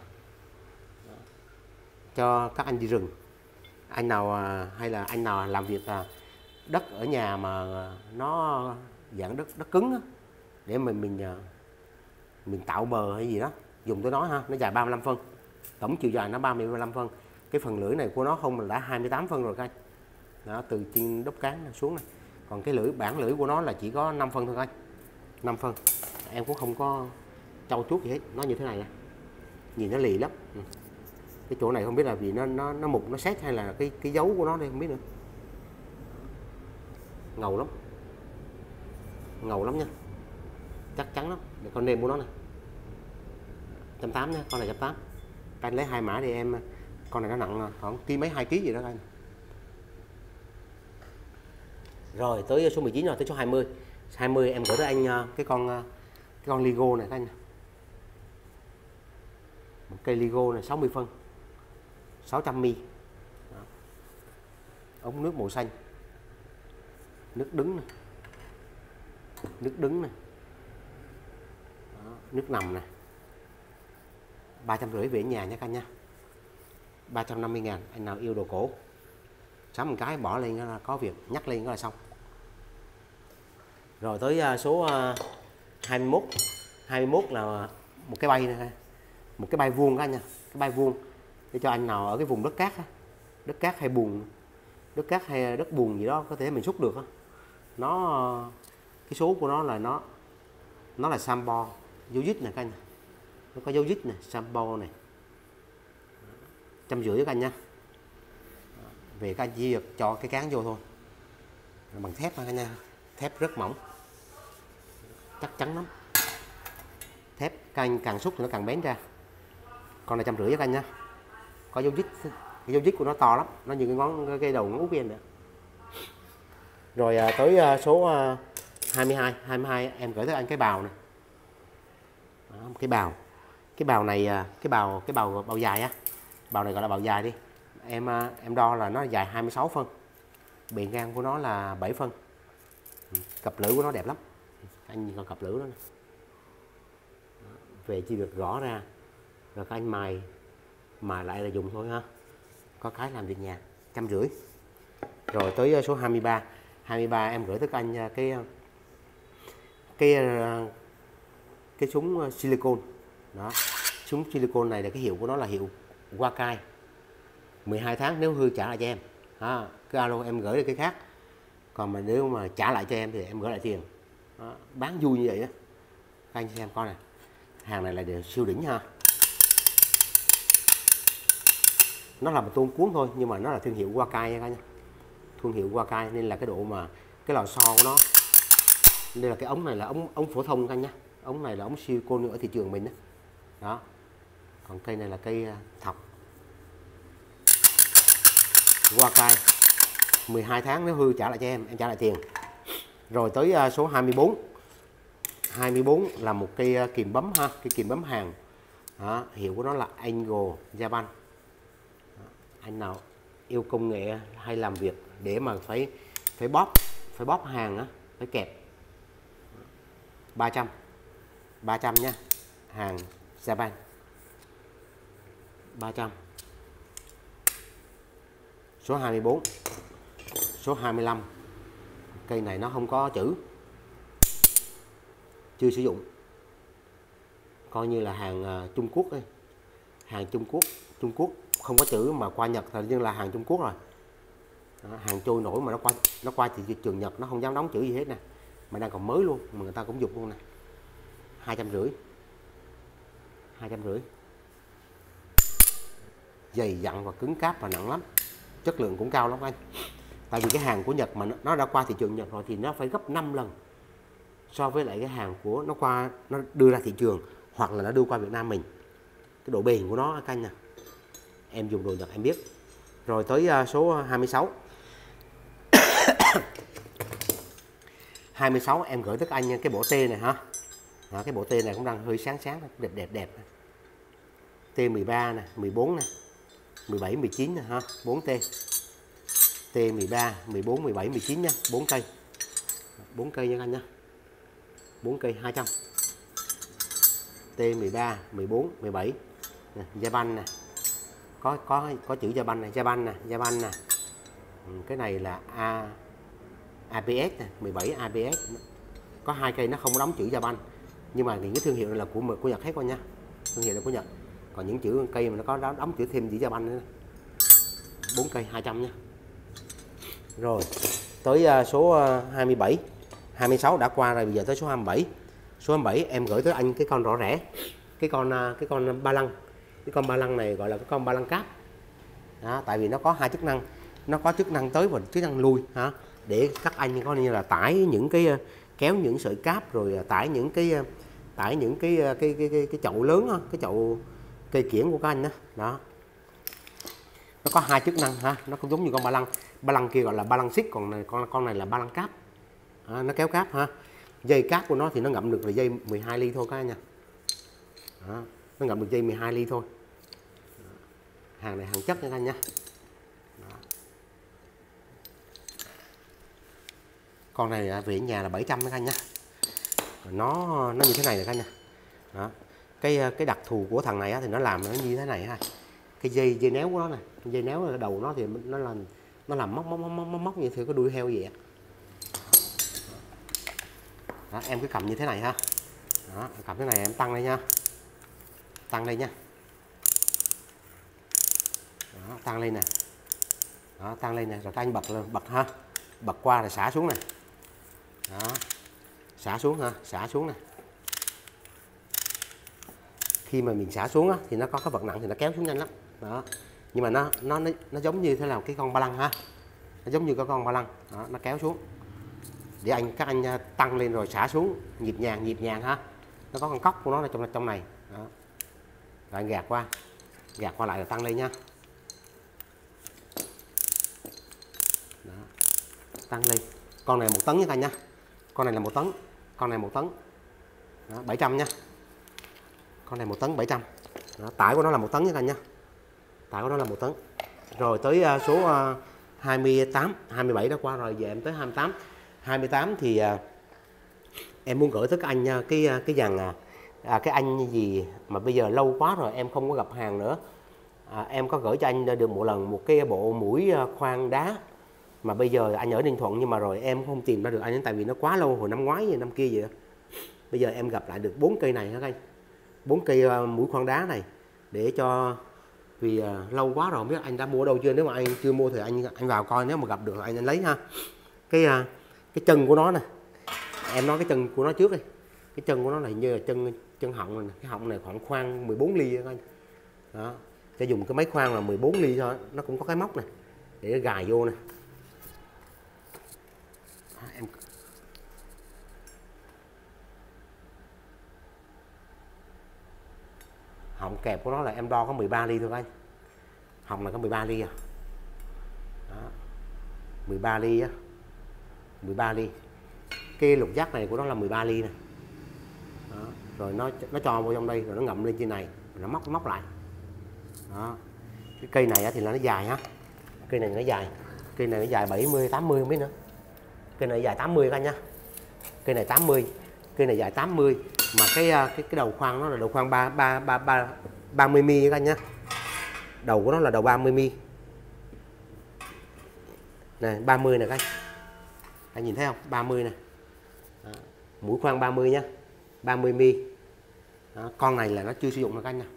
Cho các anh đi rừng. Anh nào hay là anh nào làm việc đất ở nhà mà nó dạng đất cứng á, để mình tạo bờ hay gì đó, dùng tôi nói ha, nó dài 35 phân. Tổng chiều dài nó 35 phân. Cái phần lưỡi này của nó không là đã 28 phân rồi các anh. Đó, từ trên đốc cán xuống này. Còn cái bản lưỡi của nó là chỉ có 5 phân thôi anh. 5 phân. Em cũng không có trau chuốt gì hết, nó như thế này nè. Nhìn nó lì lắm. Cái chỗ này không biết là vì nó mục, nó sét hay là cái dấu của nó đây không biết nữa. Ngầu lắm. Ngầu lắm nha. Chắc chắn lắm. Để con nêm của nó này. 180 nha, con này 180. Anh lấy 2 mã thì em, con này nó nặng khoảng mấy 2 kg gì đó anh. Rồi tới số 19 rồi, tới số 20. 20 em gửi tới anh cái con Ligo này các anh. Một cây Ligo này 60 phân. 600 mi. Ống nước màu xanh. Nước đứng này. Nước đứng này. Đó, nước nằm này. 350 về nhà nha các anh nha. 350.000. Anh nào yêu đồ cổ, sắm một cái bỏ lên là có việc, nhắc lên là xong. Rồi tới số 21. 21 là một cái bay này, một cái bay vuông các anh nha. Cái bay vuông để cho anh nào ở cái vùng đất cát á, đất cát hay bùn, đất cát hay đất bùn gì đó có thể mình xúc được á. Nó cái số của nó là nó là sambo dấu dít này các anh. Nó có dấu dít này, sambo này. 150 các anh nha. Về các anh chỉ việc cho cái cán vô thôi. Bằng thép các anh nha. Thép rất mỏng. Chắc chắn lắm. Thép các anh càng xúc thì nó càng bén ra. Con này 150 các anh nha. Có dấu dít, cái dấu dít của nó to lắm, nó như cái đầu ngón út của em nữa. Rồi tới số 22. 22 em gửi tới anh cái bào này. Đó, cái bào này, cái bào dài á. Bào này gọi là bào dài đi. Em đo là nó dài 26 phân. Bề ngang của nó là 7 phân. Cặp lưỡi của nó đẹp lắm. Anh nhìn con cặp lưỡi đó này. Về chỉ việc gõ ra rồi các anh mài lại là dùng thôi ha. Có cái làm việc nhà. 150. Rồi tới số 23. 23 em gửi tới các anh cái súng silicon. Đó. Súng silicon này là cái hiệu của nó là hiệu Wakai. 12 tháng nếu hư trả lại cho em. Đó. Cái alo em gửi được cái khác. Còn mà nếu mà trả lại cho em thì em gửi lại tiền. Đó. Bán vui như vậy đó. Các anh xem con này. Hàng này là đều siêu đỉnh ha. Nó là một tôn cuốn thôi nhưng mà nó là thương hiệu Wakai nha các anh. Thương hiệu Wakai nên là cái độ mà cái lò xo của nó. Đây là cái ống này là ống phổ thông các anh nhé. Ống này là ống silicon ở thị trường mình đó. Đó. Còn cây này là cây thọc. Wakai. 12 tháng nếu hư trả lại cho em trả lại tiền. Rồi tới số 24. 24 là một cây kìm bấm ha, cái kìm bấm hàng. Đó, hiệu của nó là Angle Japan. Đó, anh nào yêu công nghệ hay làm việc để mà phải bóp hàng á, phải kẹp. 300 nha. Hàng Japan. 300. Số 24. Số 25. Cây này nó không có chữ. Chưa sử dụng. Coi như là hàng Trung Quốc ấy. Hàng Trung Quốc không có chữ mà qua Nhật thì nhưng là hàng Trung Quốc rồi. Đó, hàng trôi nổi mà nó qua thị trường Nhật nó không dám đóng chữ gì hết nè. Mà đang còn mới luôn mà người ta cũng dùng luôn nè. 250. 250. Dày dặn và cứng cáp và nặng lắm. Chất lượng cũng cao lắm anh. Tại vì cái hàng của Nhật mà nó đã qua thị trường Nhật rồi thì nó phải gấp 5 lần so với lại cái hàng của nó đưa ra thị trường hoặc là nó đưa qua Việt Nam mình. Cái độ bền của nó các anh nè. Em dùng đồ Nhật em biết. Rồi tới số 26. 26 em gửi tất anh cái bộ T này ha. Đó, cái bộ T này cũng đang hơi sáng sáng, đẹp. T13 nè, 14 nè, 17, 19 nè ha, 4T. T13, 14, 17, 19 nha, 4 cây. 4 cây nha anh nha. 4 cây 200. T13, 14, 17. Nè, Japan nè. Có chữ Japan này, Japan nè. Cái này là APS nè, 17 APS. Có 2 cây nó không đóng chữ Japan. Nhưng mà những cái thương hiệu này là của Nhật hết coi nha. Thương hiệu là của Nhật. Còn những chữ cây mà nó có đóng chữ thêm chữ Japan nữa. 4 cây 200 nha. Rồi, tới số 27. 26 đã qua rồi, bây giờ tới số 27. Số 27 em gửi tới anh cái con rõ rẻ. Cái con ba lăng. Cái con ba lăng này gọi là cái con ba lăng cáp. Đó, tại vì nó có hai chức năng. Nó có chức năng tới và chức năng lui ha, để các anh có như là tải những cái kéo những sợi cáp, rồi tải những cái chậu lớn đó, cái chậu cây kiển của các anh đó. Đó. Nó có hai chức năng ha, nó cũng giống như con ba lăng. Ba lăng kia gọi là ba lăng xích, còn con này là ba lăng cáp. Nó kéo cáp ha. Dây cáp của nó thì nó ngậm được là dây 12 ly thôi các anh nha. Đó, nó ngậm được dây 12 ly thôi. Hàng này hàng chất nha các anh nha. Đó. Con này về nhà là 700 các anh nha. Nó như thế này nè các anh nha. Đó. Cái đặc thù của thằng này thì nó làm nó như thế này ha. Cái dây néo của nó này, dây néo đầu nó thì nó làm móc như theo cái đuôi heo vậy. Đó, em cứ cầm như thế này ha. Đó, cầm thế này em tăng đây nha. Tăng đây nha. Đó, tăng lên nè. Đó, tăng lên nè, rồi các anh bật lên, bật ha. Bật qua rồi xả xuống nè. Đó. Xả xuống ha, xả xuống nè. Khi mà mình xả xuống á, thì nó có cái vật nặng thì nó kéo xuống nhanh lắm. Đó. Nhưng mà nó giống như thế nào cái con ba lăng ha. Nó giống như cái con ba lăng. Đó, nó kéo xuống. Để các anh tăng lên rồi xả xuống nhịp nhàng ha. Nó có con cốc của nó là trong này. Đó. Rồi anh gạt qua lại rồi tăng lên nha. Đó. Tăng lên. Con này 1 tấn nha các anh nha. Con này là 1 tấn. Con này 1 tấn. Đó, 700 nha. Con này 1 tấn 700. Đó, tải của nó là 1 tấn nha các anh nha. Tải của nó là 1 tấn. Rồi tới số 28, 27 đã qua rồi, giờ em tới 28. 28 thì em muốn gửi tới các anh cái dàn cái anh gì mà bây giờ lâu quá rồi em không có gặp hàng nữa. Em có gửi cho anh được một lần một cái bộ mũi khoan đá mà bây giờ anh ở Ninh Thuận, nhưng mà rồi em không tìm ra được anh, tại vì nó quá lâu, hồi năm ngoái vậy, năm kia vậy. Bây giờ em gặp lại được 4 cây này hả các anh. 4 cây mũi khoan đá này để cho, vì lâu quá rồi không biết anh đã mua ở đâu chưa. Nếu mà anh chưa mua thì anh vào coi, nếu mà gặp được anh lấy ha. Cái chân của nó nè, em nói cái chân của nó trước đi. Cái chân của nó này như là chân họng này. Cái họng này khoảng khoan 14 ly các anh. Đó, cho dùng cái máy khoan là 14 ly thôi. Nó cũng có cái móc này để gài vô nè. Em họng kẹp của nó là em đo có 13 ly thôi các anh. Họng này có 13 ly à. Đó. 13 ly á. 13 ly. Cái lục giác này của nó là 13 ly nè. Đó. Rồi nó cho vô trong đây rồi nó ngậm lên trên này rồi nó móc lại. Đó. Cái cây này thì là nó dài ha. Cây này nó dài. Cây này nó dài 70 80 không biết nữa. Cây này dài 80 các anh nha. Cây này 80. Cây này dài 80 mà cái đầu khoan nó là đầu khoan 30 mm các anh nha. Đầu của nó là đầu 30 mm. Này 30 này các anh nhìn thấy không? 30 nè. Mũi khoan 30 nhá. 30 mm. Đó, con này là nó chưa sử dụng nè các anh nha.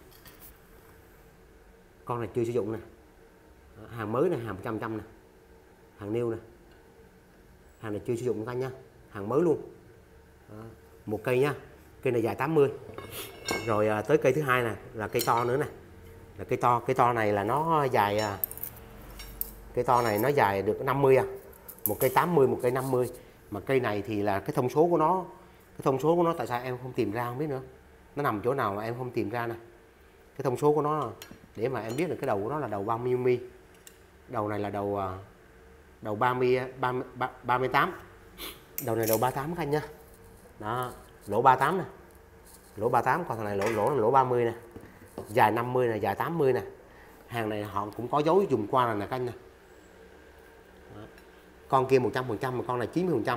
Con này chưa sử dụng nè. Hàng mới này, hàng 100 nè. Hàng new nè. Hàng này chưa sử dụng nè các anh nha. Hàng mới luôn. Đó, một cây nha. Cây này dài 80. Rồi tới cây thứ hai nè, là cây to nữa nè. Là cây to này là nó dài, cây to này nó dài được 50 à. Một cây 80, một cây 50. Mà cây này thì là cái thông số của nó, tại sao em không tìm ra không biết nữa. Nó nằm chỗ nào mà em không tìm ra nè. Cái thông số của nó để mà em biết được cái đầu của nó là đầu 30 mm. Đầu này là đầu 38. Đầu này đầu 38 các anh nhá. Đó, lỗ 38 nè. Lỗ 38, còn thằng này lỗ 30 nè. Dài 50 nè, dài 80 nè. Hàng này họ cũng có dấu dùng qua rồi nè các anh nè. Đó. Con kia 100% mà con này 90%.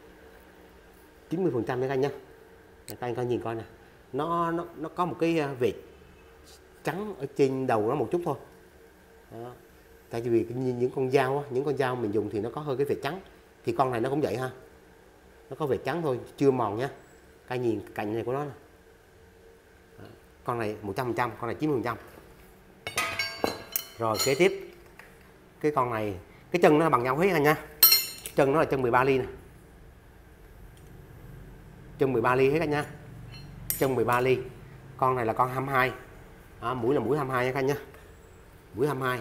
90% đấy các anh nhá. Các anh coi nhìn coi nè. Nó có một cái vệt trắng ở trên đầu nó một chút thôi. Đó. Tại vì những con dao mình dùng thì nó có hơi cái vệt trắng. Thì con này nó cũng vậy ha. Nó có vệt trắng thôi, chưa mòn nhá. Các anh nhìn cạnh này của nó nè. Đó. Con này 100%, con này 90%. Rồi kế tiếp cái con này, cái chân nó bằng nhau hết anh nha. Chân nó là chân 13 ly nè. Chân 13 ly hết anh nha. Chân 13 ly. Con này là con 22. Đó, mũi là mũi 22 nha các anh nha. Mũi 22.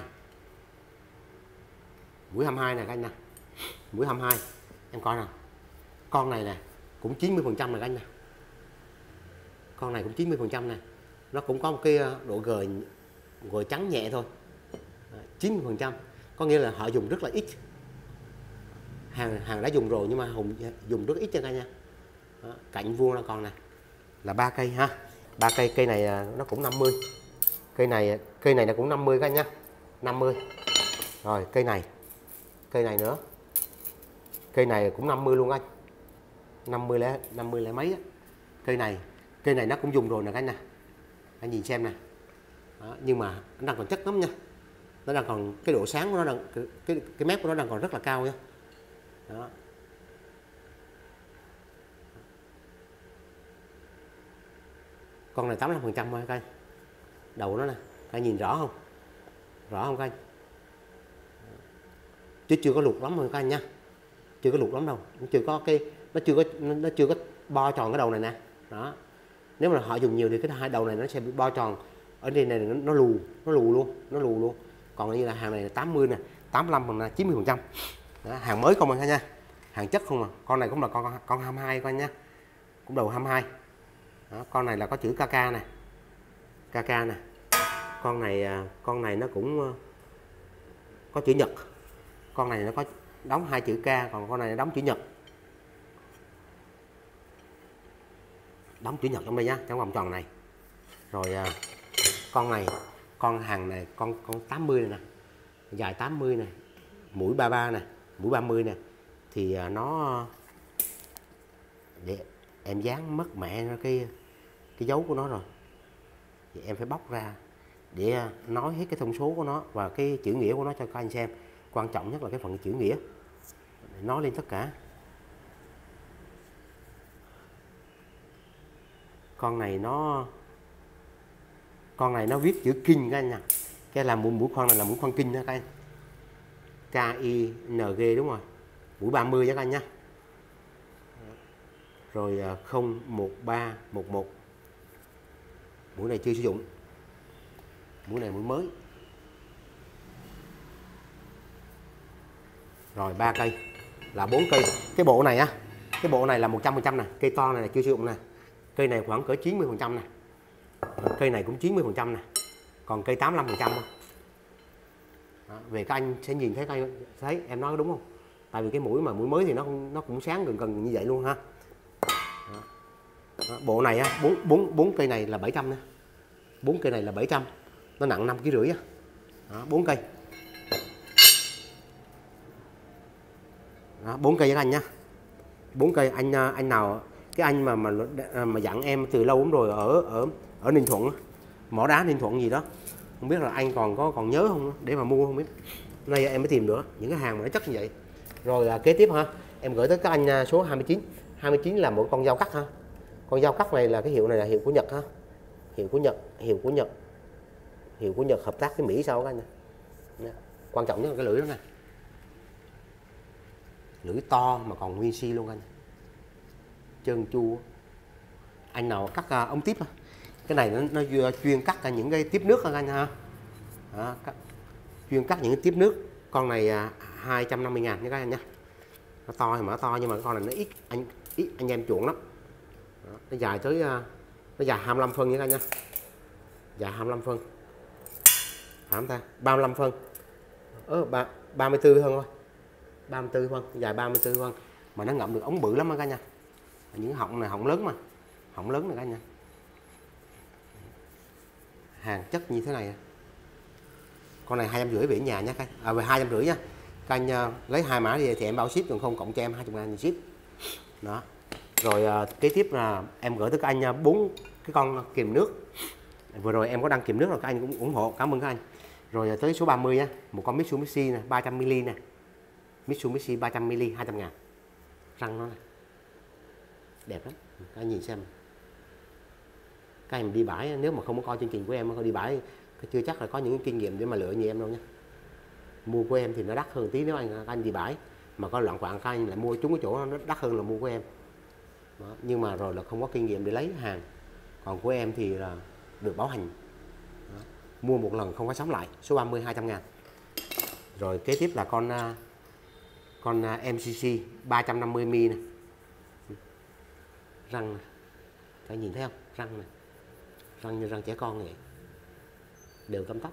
Mũi 22 này các anh nè. Mũi 22. Em coi nào. Con này nè cũng 90% này các anh nè. Con này cũng 90% nè. Nó cũng có một cái độ gời trắng nhẹ thôi. 90%. Có nghĩa là họ dùng rất là ít. Hàng đã dùng rồi nhưng mà dùng rất ít cho các anh nha. Đó, cạnh vuông là con này là 3 cây ha. 3 cây, cây này nó cũng 50. Cây này nó cũng 50 các anh nhá. 50. Rồi cây này nữa. Cây này cũng 50 luôn anh. 50 lẻ mấy á. Cây này nó cũng dùng rồi nè các anh nè. Anh nhìn xem nè. Đó, nhưng mà nó đang còn chất lắm nha. Nó đang còn cái độ sáng của nó đang cái mép của nó đang còn rất là cao nha. Đó. Con này 85% thôi các anh. Đầu nó nè, các anh nhìn rõ không? Rõ không các anh? Chứ chưa có luộc lắm rồi các anh nha. Chưa có luộc lắm đâu, chưa có cái nó chưa có bo tròn cái đầu này nè. Đó. Nếu mà họ dùng nhiều thì cái hai đầu này nó sẽ bị bo tròn. Ở đây này nó lù luôn. Còn như là hàng này là 80 nè, 85 hoặc là 90%. Đó, hàng mới không anh nha. Hàng chất không à. Con này cũng là con 22 con nha. Cũng đầu 22. Đó, con này là có chữ KK nè. KK nè. Con này nó cũng có chữ Nhật. Con này nó có đóng 2 chữ K, còn con này nó đóng chữ Nhật. Đóng chữ Nhật trong đây nhá, trong vòng tròn này. Rồi con hàng này con 80 này nè. Dài 80 này, mũi 33 nè, mũi 30 nè. Thì nó để em dán mất mẹ nó cái dấu của nó rồi. Thì em phải bóc ra để nói hết cái thông số của nó và cái chữ nghĩa của nó cho các anh xem. Quan trọng nhất là cái phần chữ nghĩa. Nói lên tất cả. Con này nó viết chữ King các anh nha. Cái là mũi khoan này là mũi khoan King nha các anh. KING đúng rồi. Mũi 30 các anh nhá. Rồi 01311. Mũi này chưa sử dụng. Mũi này mũi mới. Rồi 3 cây là 4 cây. Cái bộ này á, cái bộ này là 100% nè, cây to này là chưa sử dụng nè. Cây này khoảng cỡ 90% nè. Cây này cũng 90% nè. Còn cây 85% thôi. Đó, về các anh sẽ nhìn thấy em nói đúng không? Tại vì cái mũi mới thì nó cũng sáng gần như vậy luôn ha. Đó. Đó, bộ này á, 4 cây này là 700 nè. 4 cây này là 700. Nó nặng 5,5 kg á. Đó, 4 cây. Đó, 4 cây với anh nha. 4 cây anh nào cái anh mà dặn em từ lâu lắm rồi ở Ninh Thuận, mỏ đá Ninh Thuận gì đó, không biết là anh còn nhớ không để mà mua không biết. Nay em mới tìm nữa những cái hàng mà nó chất như vậy. Rồi kế tiếp ha, em gửi tới các anh số 29. 29 là một con dao cắt ha. Con dao cắt này là cái hiệu này là hiệu của Nhật ha. Hiệu của Nhật hợp tác với Mỹ sao các anh nè. Quan trọng nhất là cái lưỡi đó nè. Lưỡi to mà còn nguyên si luôn anh. Trơn chu. Anh nào cắt ống tiếp á. Cái này nó chuyên cắt những cái tiếp nước anh ha. Đó, chuyên cắt những cái tiếp nước. Con này 250.000 nha các anh nha. Nó to thì mà nó to nhưng mà con này nó ít anh em chuộng lắm. Đó, nó dài tới nó dài 25 phân nha các anh nha. Dài 25 phân. Phải không ta? 35 phân. 34 phân thôi. 34 phân, dài 34 phân. mà nó ngậm được ống bự lắm cả nha. Những họng này họng lớn mà, họng lớn này cả nha. Hàng chất như thế này. Con này 250 về nhà nhé, về 250 nha. Các anh lấy 2 mã đi thì em bao ship, còn không cộng cho em 20.000 ship. Đó. Rồi kế tiếp là em gửi tới các anh 4 cái con kìm nước. Vừa rồi em có đăng kìm nước rồi, các anh cũng ủng hộ, cảm ơn các anh. Rồi tới số 30 nha, một con Mitsubishi nè, 300ml nè. Mitsubishi 300ml 200.000. Răng nó này. Đẹp lắm. Các anh nhìn xem. Các anh đi bãi, nếu mà không có coi chương trình của em đi bãi, chưa chắc là có những kinh nghiệm để mà lựa như em đâu nha. Mua của em thì nó đắt hơn tí nếu các anh đi bãi, mà có loạn quạng các anh lại mua trúng cái chỗ nó đắt hơn là mua của em. Đó. Nhưng mà rồi là không có kinh nghiệm để lấy hàng. Còn của em thì là được bảo hành. Đó. Mua một lần không có sống lại. Số 30 200.000. Rồi kế tiếp là con MCC 350ml này. Răng này. Các anh nhìn thấy không? Răng này. Răng như răng trẻ con vậy. Đều tăm tắp.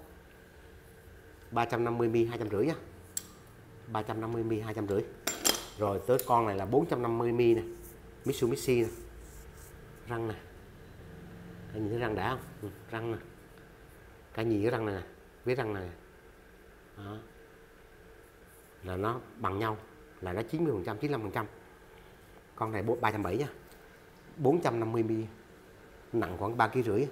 350ml 250 nhá. 350ml 250. Rồi tới con này là 450ml nè. Mitsubishi nè. Răng nè. Các anh nhìn thấy răng đã không? Răng nè. Các anh nhìn cái răng này nè. Với răng này. Đó. Là nó bằng nhau. Là nó 90%, 95%. Con này 370 nha. 450ml. Nặng khoảng 3,5 kg.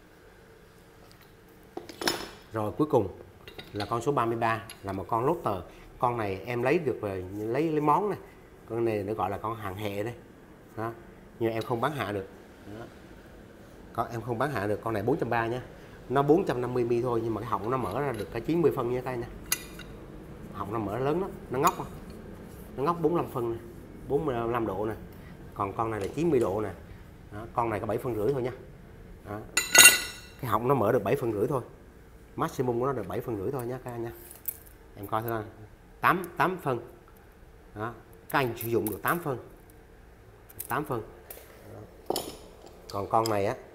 Rồi cuối cùng là con số 33 là một con Lotter. Con này em lấy được về lấy món này. Con này nó gọi là con hàng hệ đây. Đó. Nhưng em không bán hạ được. Đó. Em không bán hạ được. Con này 430 nha. Nó 450ml thôi, nhưng mà cái họng nó mở ra được cả 90 phân nha các anh nha. Họng nó mở lớn lắm, nó ngóc không? Nó ngóc 45 phân này, 45 độ nè. Còn con này là 90 độ nè. Đó. Con này có 7,5 phân thôi nha. Đó. Cái họng nó mở được 7,5 phân thôi. Maximum của nó được 7,5 phân thôi nha các anh nha. Em coi thôi, 8 phân. Đó. Các anh sử dụng được 8 phân. 8 phân. Đó. Còn con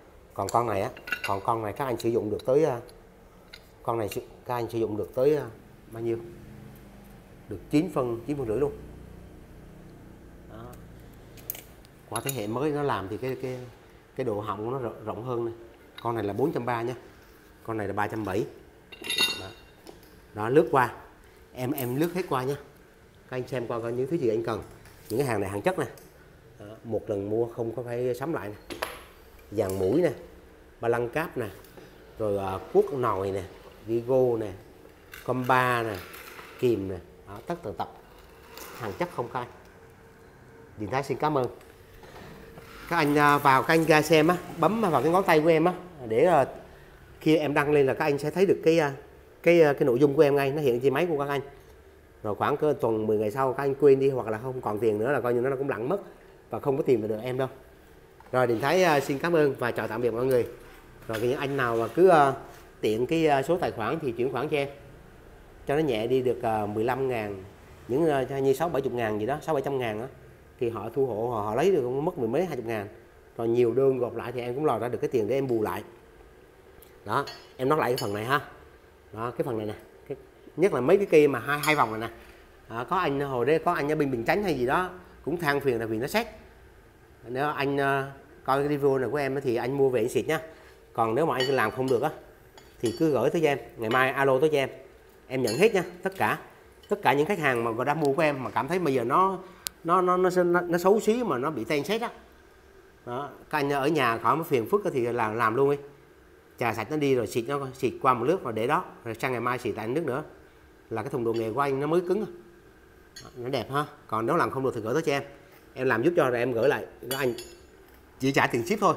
này các anh sử dụng được tới con này các anh sử dụng được tới bao nhiêu? Được 9,5 phân luôn. Đó. Qua thế hệ mới nó làm thì cái độ họng của nó rộng hơn này. Con này là 430 nha. Con này là 370. Đó. Đó, lướt qua. Em lướt hết qua nha. Các anh xem qua coi những thứ gì anh cần. Những cái hàng này hàng chất nè. Đó. Một lần mua không có phải sắm lại nè. Dàn mũi nè, ba lăng cáp nè, rồi cuốc nồi nè, Vigo nè, comba nè, kìm nè, đó, tất tần tật hàng chất không các anh. Điện Thái xin cảm ơn. Các anh vào các anh ra xem á, bấm vào cái ngón tay của em á, để khi em đăng lên là các anh sẽ thấy được cái nội dung của em ngay, nó hiện trên máy của các anh. Rồi khoảng cỡ tuần 10 ngày sau các anh quên đi hoặc là không còn tiền nữa là coi như nó cũng lặng mất và không có tiền được em đâu. Rồi Điện Thái xin cảm ơn và chào tạm biệt mọi người. Rồi những anh nào mà cứ tiện cái số tài khoản thì chuyển khoản cho em cho nó nhẹ đi được 15.000, những như 6-70.000 gì đó, 600-700.000 đó, thì họ thu hộ họ lấy được mất 10 mấy 20.000. Rồi nhiều đơn gộp lại thì em cũng lòi ra được cái tiền để em bù lại. Đó, em nói lại cái phần này ha. Đó, cái phần này nè, nhất là mấy cái kia mà hai vòng này nè. Có anh hồi đấy có anh ở bên Bình Chánh hay gì đó cũng than phiền là vì nó xét. Nếu anh coi cái review này của em thì anh mua về anh xịt nhá. Còn nếu mà anh làm không được á thì cứ gửi tới cho em, ngày mai alo tới cho em nhận hết nha. Tất cả những khách hàng mà đã mua của em mà cảm thấy bây giờ nó xấu xí mà nó bị ten xét á. Đó, các anh ở nhà khỏi mới phiền phức thì làm luôn đi. Chà sạch nó đi rồi xịt qua một nước rồi để đó, rồi sang ngày mai xịt lại nước nữa là cái thùng đồ nghề của anh nó mới cứng. Nó đẹp ha. Còn nếu làm không được thì gửi tới cho em làm giúp cho rồi em gửi lại, các anh chỉ trả tiền ship thôi.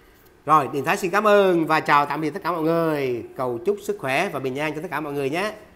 Rồi Điện Thái xin cảm ơn và chào tạm biệt tất cả mọi người. Cầu chúc sức khỏe và bình an cho tất cả mọi người nhé.